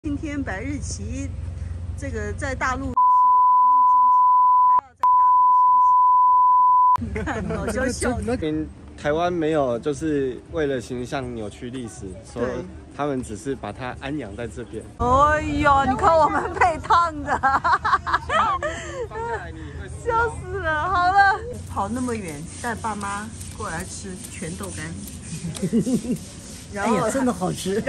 青天白日旗，这个在大陆是明令禁止的，他要在大陆升旗，有过分哦！你看，老肖笑。 台湾没有就是为了形象扭曲历史，所以他们只是把它安养在这边。 哎呦，你看我们被烫的，笑死了！好了，跑那么远带爸妈过来吃全豆干，然后真的好吃。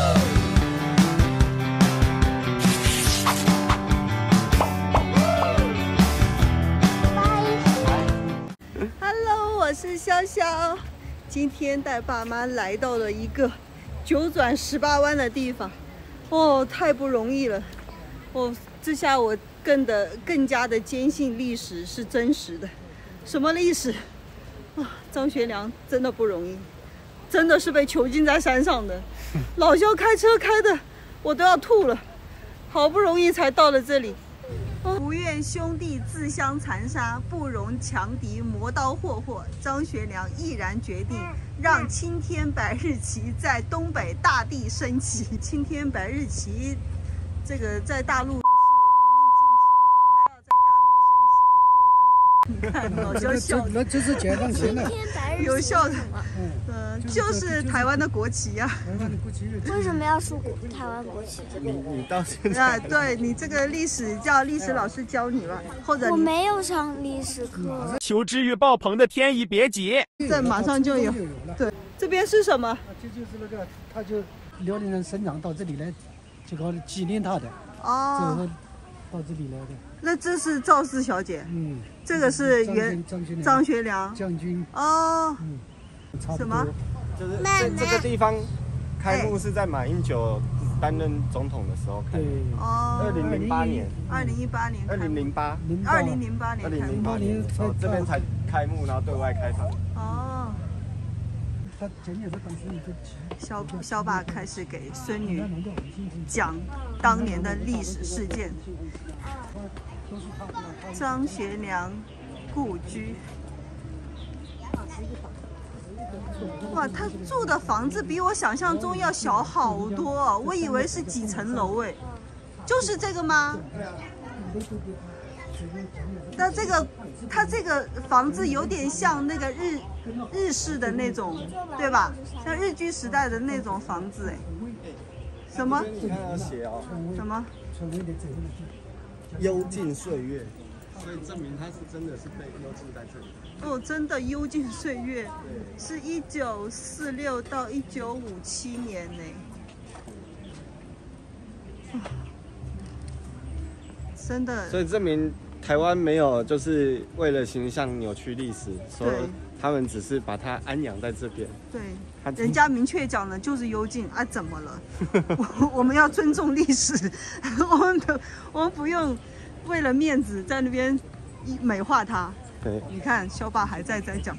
Hello， 我是潇潇，今天带爸妈来到了一个9转18弯的地方，哦，太不容易了，哦，这下我更加的坚信历史是真实的。什么历史啊？张学良真的不容易，真的是被囚禁在山上的。老肖开车开的我都要吐了，好不容易才到了这里。不愿兄弟自相残杀，不容强敌磨刀霍霍。张学良毅然决定让青天白日旗在东北大地升起。青天白日旗，这个在大陆是明令禁止的，他要在大陆升起，有过分哦！你看，老肖笑， 那就是解放前的， 有效的，就是台湾的国旗呀。 为什么要竖台湾国旗？ 你到现在对你这个历史叫历史老师教你吧，或者我没有上历史课。 求知欲爆棚的天一别急， 这马上就有。对，这边是什么？ 这就是那个，他就辽宁人省长到这里来，就搞纪念他的。 哦， 到这里来的。 那这是赵氏小姐。这个是张学良将军。 哦。什么？ 就是这个地方开幕是在马英九担任总统的时候开的。哦。2008年。2018年。2008年的时候，这边才开幕，然后对外开放。 哦。 他前面是当时一个肖爸开始给孙女讲当年的历史事件。张学良故居。哇，他住的房子比我想象中要小好多，我以为是几层楼哎，就是这个吗？那他这个房子有点像那个日式的那种，对吧？像日据时代的那种房子哎。什么？ 你看要写哦。 什么？ 幽禁岁月，所以证明他是真的是被幽禁在这里。 哦，真的幽禁岁月，是1946到1957年呢。真的。 所以证明台湾没有就是为了形象扭曲历史，所以他们只是把它安养在这边。 对，人家明确讲的就是幽禁啊，怎么了？我们要尊重历史，我们不用为了面子在那边美化它。 对， 你看肖爸还在讲。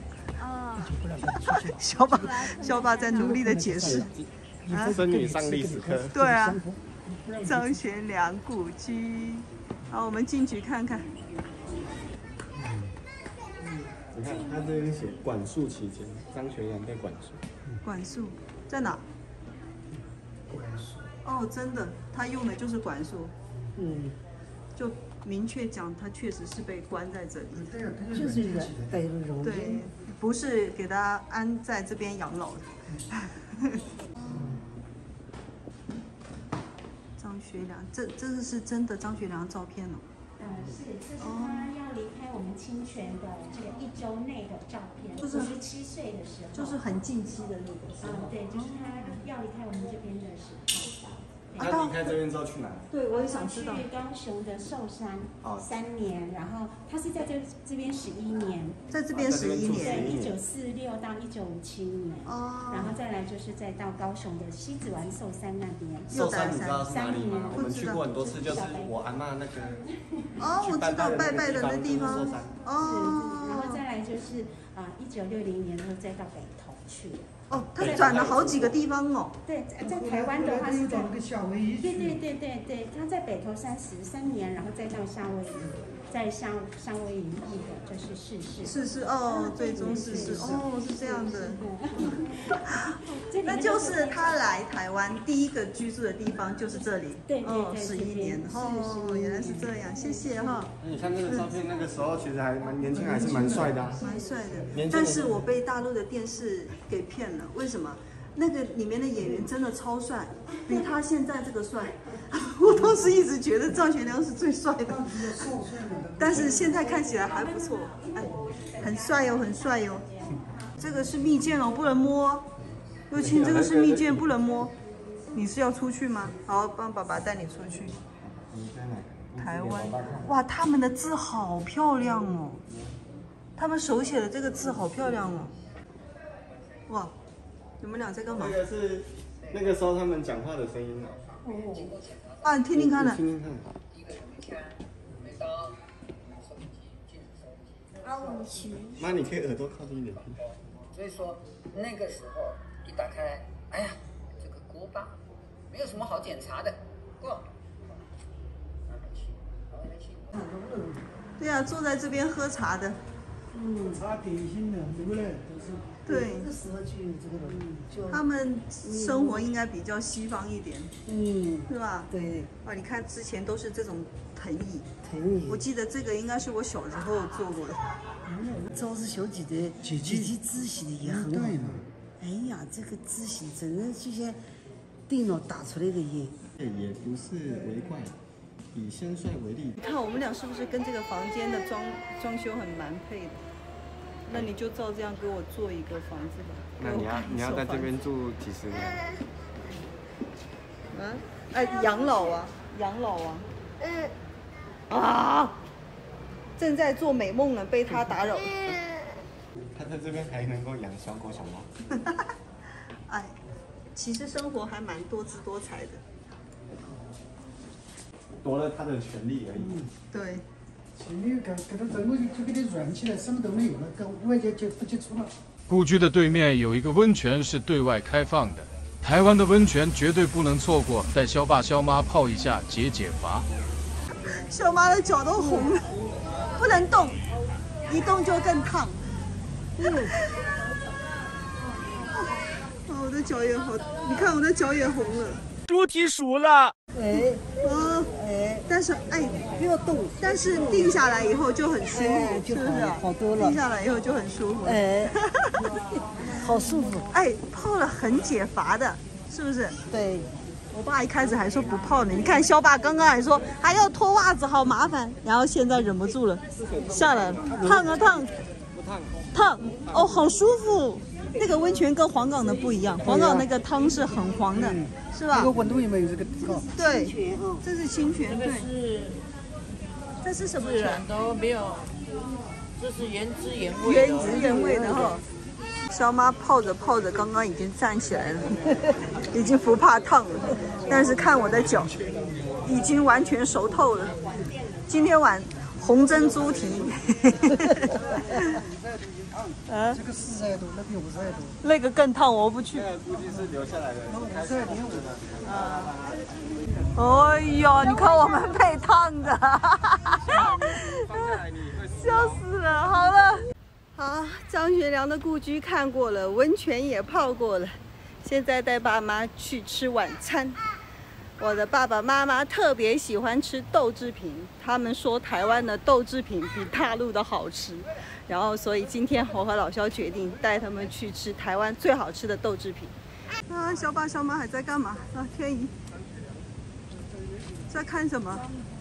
肖爸在努力的解释。 孙女上历史课。 对啊，张学良故居。好，我们进去看看。 你看，他这边写管束期间，张学良被管束。 管束在哪？哦，真的，他用的就是管束。就明确讲，他确实是被关在这里。 就是一个被蹂躏。 对，不是给他安在这边养老的。张学良，这是真的张学良照片哦。 是，这是他要离开我们清泉的这个1周内的照片，就是57岁的时候， 就是很近期的那个。 对，就是他要离开我们这边的时候。 他离开这边之后去哪？ 对，我也想知道。 去高雄的寿山3年，然后他是在这边11年， 在这边11年， 对，1946到1957年，然后再来就是再到高雄的西子湾寿山那边。 寿山你知道是哪里吗？我们去过很多次，就是我阿嬷那个。哦， 我知道拜拜的那地方。 哦。然后再来就是1960年，然后再到北投去。 哦，他转了好几个地方哦。 对，在台湾的话是在那个夏威夷。 对，他在北投33年，然后再到夏威夷，在夏威夷那个就是逝世哦，最终逝世哦，是这样的。那就是他来台湾第一个居住的地方就是这里。 对 ，11年哦，原来是这样，谢谢哈。 你看这个照片，那个时候其实还蛮年轻，还是蛮帅的。 蛮帅的，但是我被大陆的电视给骗了，为什么？那个里面的演员真的超帅，比他现在这个帅。我当时一直觉得张学良是最帅的，但是现在看起来还不错，哎，很帅哟，很帅哟。这个是蜜饯哦，不能摸。幼庆，这个是蜜饯，不能摸。你是要出去吗？好，帮爸爸带你出去。台湾，哇，他们的字好漂亮哦，他们手写的这个字好漂亮哦。哇，你们俩在干嘛？ 这个是那个时候他们讲话的声音哦。啊，你听听看呢。 听听看。妈，你可以耳朵靠近一点听。 所以说那个时候一打开来，哎呀，这个锅巴没有什么好检查的，过。 对啊，坐在这边喝茶的。 茶点心的牛奶都是。 对， 这个时候就有这个了。 他们生活应该比较西方一点，是吧？ 对。 啊，你看之前都是这种藤椅。 藤椅。 我记得这个应该是我小时候坐过的。 赵氏小姐的姐姐字写的也很好。哎呀，这个字写真的就像电脑打出来的一样。 也不是为怪，以先帅为例。 你看我们俩是不是跟这个房间的装修很蛮配的？那你就照这样给我做一个房子吧。 那你要在这边住几十年？ 啊？哎，养老啊。啊！正在做美梦呢，被他打扰。 他在这边还能够养小狗小猫。 哎，其实生活还蛮多姿多彩的。 夺了他的权利而已。 对。 前面给他整个就给你软起来，什么都没有了，跟外界就不接触了。 故居的对面有一个温泉是对外开放的，台湾的温泉绝对不能错过，带肖爸肖妈泡一下解乏。 肖妈的脚都红了，不能动，一动就更烫。我的脚也好，你看我的脚也红了。 猪蹄熟了。 但是不要动，但是定下来以后就很舒服，是不是？ 好多了。 定下来以后就很舒服。 好舒服。 泡了很解乏的，是不是？ 对。 我爸一开始还说不泡呢，你看肖爸刚刚还说还要脱袜子，好麻烦，然后现在忍不住了，下来了，烫啊烫，烫哦，好舒服。那个温泉跟黄冈的不一样，黄冈那个汤是很黄的，是吧？ 这个温度也没有这个高。 对，这是清泉，对。这是什么泉？ 都没有，这是原汁原味。 原汁原味的哈。肖妈泡着泡着，刚刚已经站起来了，已经不怕烫了。但是看我的脚，已经完全熟透了。今天晚红蒸猪蹄。 这个40度，那边50度。 那个更烫，我不去。 估计是留下来的。 哎呦，你看我们被烫的，笑死了。好了，好，张学良的故居看过了，温泉也泡过了，现在带爸妈去吃晚餐。我的爸爸妈妈特别喜欢吃豆制品，他们说台湾的豆制品比大陆的好吃，然后所以今天我和老肖决定带他们去吃台湾最好吃的豆制品。啊，肖爸肖妈还在干嘛？啊，天怡在看什么？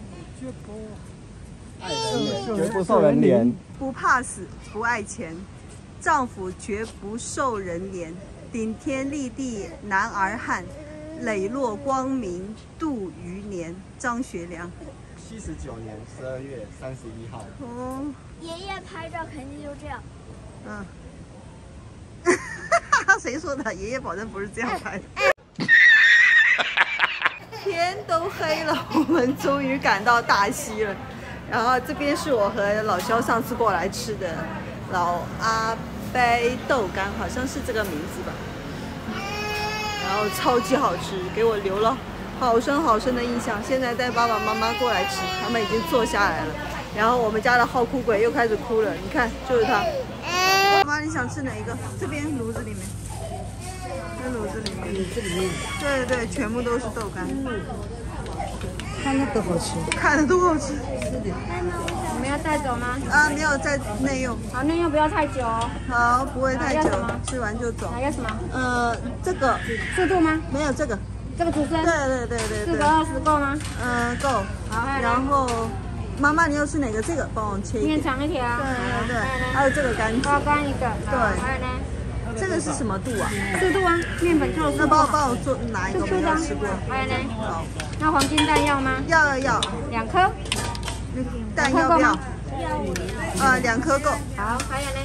绝不受人怜， 不怕死，不爱钱，丈夫绝不受人怜，顶天立地男儿汉。磊落光明度余年，张学良。 79年12月31号。 哦。 爷爷拍照肯定就这样。 谁说的？爷爷保证不是这样拍的。天都黑了，我们终于赶到大溪了。然后这边是我和老肖上次过来吃的老阿伯豆干，好像是这个名字吧。 然后超级好吃，给我留了好深好深的印象。现在带爸爸妈妈过来吃，他们已经坐下来了。然后我们家的好哭鬼又开始哭了，你看，就是他。妈妈，你想吃哪一个？这边炉子里面，这炉子里面， 这里面， 对对，全部都是豆干。 看着都好吃， 看着都好吃。 是的。 我们要带走吗？ 啊，没有在内用。 好，内用不要太久哦。 好，不会太久，吃完就走。 还要什么？ 这个速度吗？ 没有这个。 这个竹笙？ 对。 4个20够吗？ 够。好，然后妈妈你要吃哪个？这个帮我切一点。 面长一条。 对。还有这个干子。 包干一个。 对。 还有呢？ 这个是什么度啊 ？4度啊，面粉做的。 那帮我做拿一个，我没有吃过。 还有呢？ 好。 那黄金蛋要吗？ 要。 2颗。 蛋要不要？2颗够。 好，还有呢？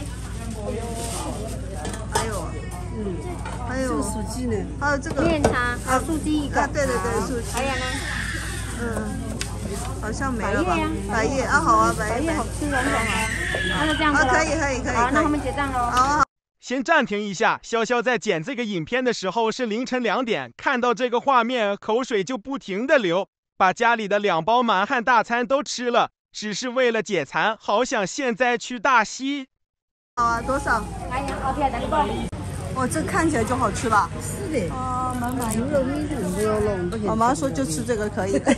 还有。这个素鸡呢？ 还有这个面茶，还有素鸡一个。 对，素鸡。 还有呢？ 好像没了吧？百叶啊，好啊，百叶好吃软啊。那就这样子。 可以。 好，那我们结账喽。 好。 先暂停一下，潇潇在剪这个影片的时候是凌晨2点，看到这个画面，口水就不停的流，把家里的2包满汉大餐都吃了，只是为了解馋，好想现在去大溪。 好啊，多少？ 哎呀，OK，咱就够。 哇，这看起来就好吃吧？ 是的。 满牛肉非常不要弄， 妈妈说就吃这个可以。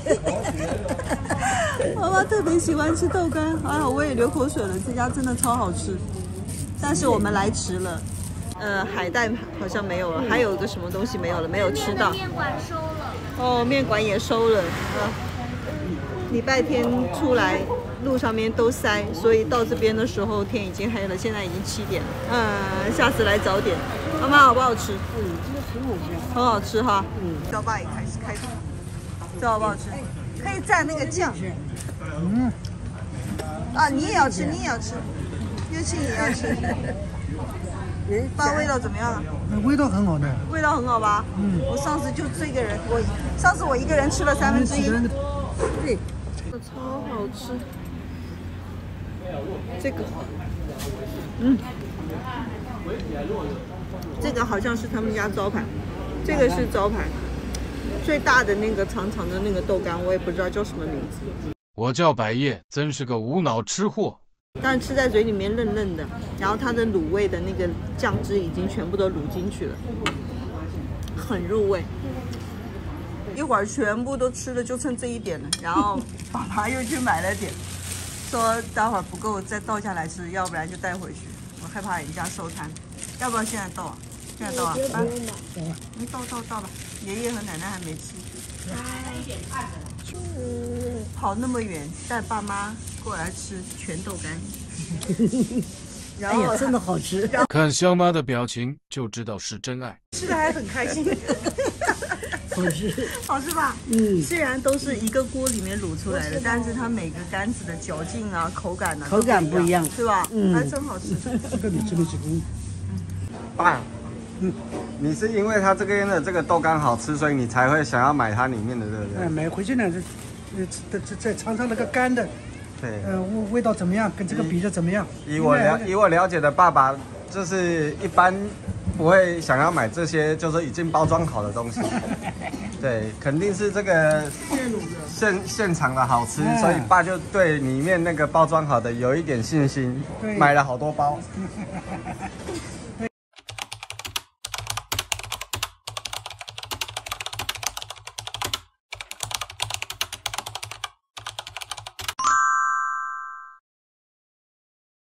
妈妈特别喜欢吃豆干，哎呀，我也流口水了。这家真的超好吃，但是我们来迟了。海带好像没有了，还有一个什么东西没有了，没有吃到。 面馆收了。 哦，面馆也收了。礼拜天出来，路上面都塞，所以到这边的时候天已经黑了，现在已经7点了。下次来早点。妈妈好不好吃？ 这个很好吃。 很好吃哈。焦爸也开始。这好不好吃？可以蘸那个酱。你也要吃，月庆也要吃。爸，味道怎么样啊？ 味道很好的。 味道很好吧？我上次就这个人，上次我一个人吃了1/3。对。超好吃。这个。这个好像是他们家招牌，这个是招牌。最大的那个长长的那个豆干，我也不知道叫什么名字。 我叫百叶，真是个无脑吃货。 但是吃在嘴里面嫩嫩的，然后它的卤味的那个酱汁已经全部都卤进去了，很入味。一会儿全部都吃了，就剩这一点了。然后爸爸又去买了点，说待会儿不够再倒下来吃，要不然就带回去。我害怕人家收摊，要不要现在倒啊？现在倒啊？你倒吧，爷爷和奶奶还没吃。跑那么远带爸妈过来吃全豆干，然后真的好吃。 看香妈的表情就知道是真爱， 吃的还很开心。好吃吧？虽然都是一个锅里面卤出来的，但是它每个干子的嚼劲啊、口感不一样， 对吧？还真好吃。 爸，你是因为它这边的这个豆干好吃，所以你才会想要买它里面的，对不对？ 买回去呢，再尝尝那个干的， 对， 味道怎么样？跟这个比着怎么样？ 以我了解的爸爸，就是一般不会想要买这些就是已经包装好的东西。对，肯定是这个现场的好吃，所以爸就对里面那个包装好的有一点信心，买了好多包。